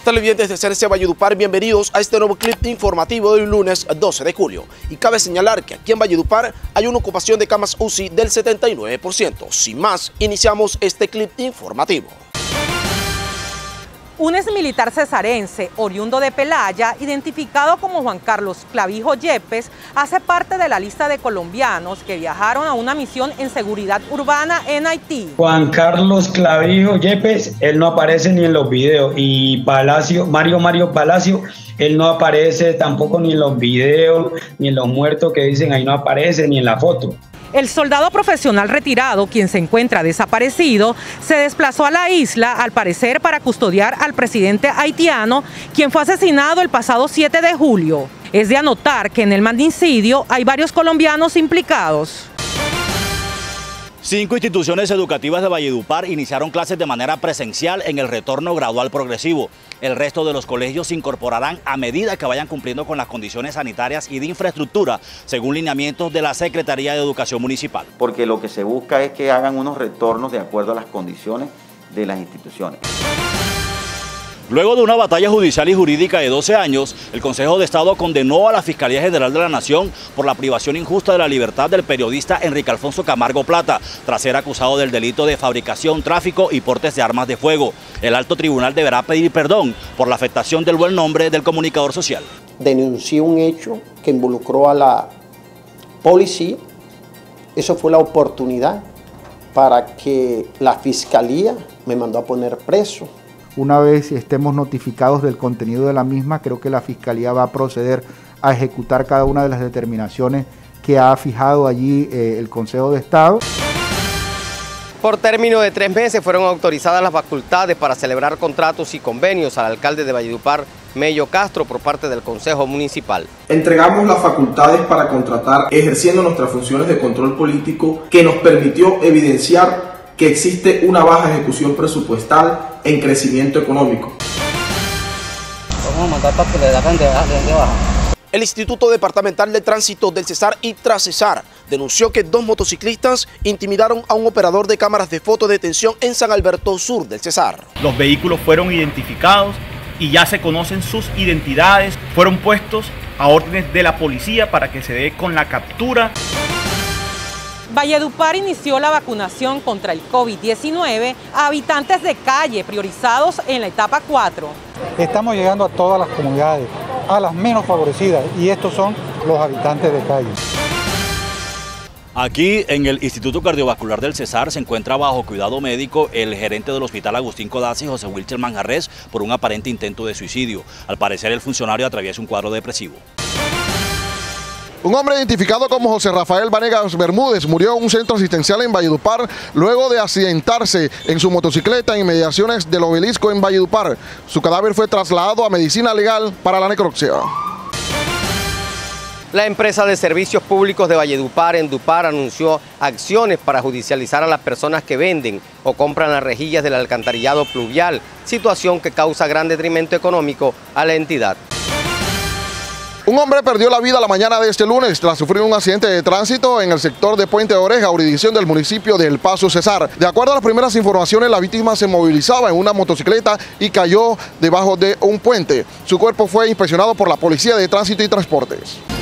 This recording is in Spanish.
Televidentes de CNC Valledupar, bienvenidos a este nuevo clip informativo de hoy lunes 12 de julio. Y cabe señalar que aquí en Valledupar hay una ocupación de camas UCI del 79%. Sin más, iniciamos este clip informativo. Un exmilitar cesarense, oriundo de Pelaya, identificado como Juan Carlos Clavijo Yepes, hace parte de la lista de colombianos que viajaron a una misión en seguridad urbana en Haití. Juan Carlos Clavijo Yepes, él no aparece ni en los videos, y Mario Palacio, él no aparece tampoco ni en los videos, ni en los muertos que dicen ahí no aparece, ni en la foto. El soldado profesional retirado, quien se encuentra desaparecido, se desplazó a la isla, al parecer para custodiar al presidente haitiano, quien fue asesinado el pasado 7 de julio. Es de anotar que en el magnicidio hay varios colombianos implicados. 5 instituciones educativas de Valledupar iniciaron clases de manera presencial en el retorno gradual progresivo. El resto de los colegios se incorporarán a medida que vayan cumpliendo con las condiciones sanitarias y de infraestructura, según lineamientos de la Secretaría de Educación Municipal. Porque lo que se busca es que hagan unos retornos de acuerdo a las condiciones de las instituciones. Luego de una batalla judicial y jurídica de 12 años, el Consejo de Estado condenó a la Fiscalía General de la Nación por la privación injusta de la libertad del periodista Enrique Alfonso Camargo Plata, tras ser acusado del delito de fabricación, tráfico y portes de armas de fuego. El alto tribunal deberá pedir perdón por la afectación del buen nombre del comunicador social. Denuncié un hecho que involucró a la policía. Eso fue la oportunidad para que la Fiscalía me mandó a poner preso. Una vez estemos notificados del contenido de la misma, creo que la Fiscalía va a proceder a ejecutar cada una de las determinaciones que ha fijado allí el Consejo de Estado. Por término de 3 meses fueron autorizadas las facultades para celebrar contratos y convenios al alcalde de Valledupar, Mello Castro, por parte del Consejo Municipal. Entregamos las facultades para contratar ejerciendo nuestras funciones de control político, que nos permitió evidenciar que existe una baja ejecución presupuestal en crecimiento económico. Vamos a mandar para que le hagan de baja. El Instituto Departamental de Tránsito del Cesar y Trascesar denunció que 2 motociclistas intimidaron a un operador de cámaras de fotodetención en San Alberto Sur del Cesar. Los vehículos fueron identificados y ya se conocen sus identidades. Fueron puestos a órdenes de la policía para que se dé con la captura. Valledupar inició la vacunación contra el COVID-19 a habitantes de calle priorizados en la etapa 4. Estamos llegando a todas las comunidades, a las menos favorecidas, y estos son los habitantes de calle. Aquí en el Instituto Cardiovascular del Cesar se encuentra bajo cuidado médico el gerente del Hospital Agustín Codazzi, José Wilcher Manjarres, por un aparente intento de suicidio. Al parecer el funcionario atraviesa un cuadro depresivo. Un hombre identificado como José Rafael Vanegas Bermúdez murió en un centro asistencial en Valledupar luego de accidentarse en su motocicleta en inmediaciones del Obelisco en Valledupar. Su cadáver fue trasladado a medicina legal para la necropsia. La empresa de servicios públicos de Valledupar, Endupar, anunció acciones para judicializar a las personas que venden o compran las rejillas del alcantarillado pluvial, situación que causa gran detrimento económico a la entidad. Un hombre perdió la vida la mañana de este lunes tras sufrir un accidente de tránsito en el sector de Puente de Oreja, jurisdicción del municipio de El Paso, Cesar. De acuerdo a las primeras informaciones, la víctima se movilizaba en una motocicleta y cayó debajo de un puente. Su cuerpo fue inspeccionado por la Policía de Tránsito y Transportes.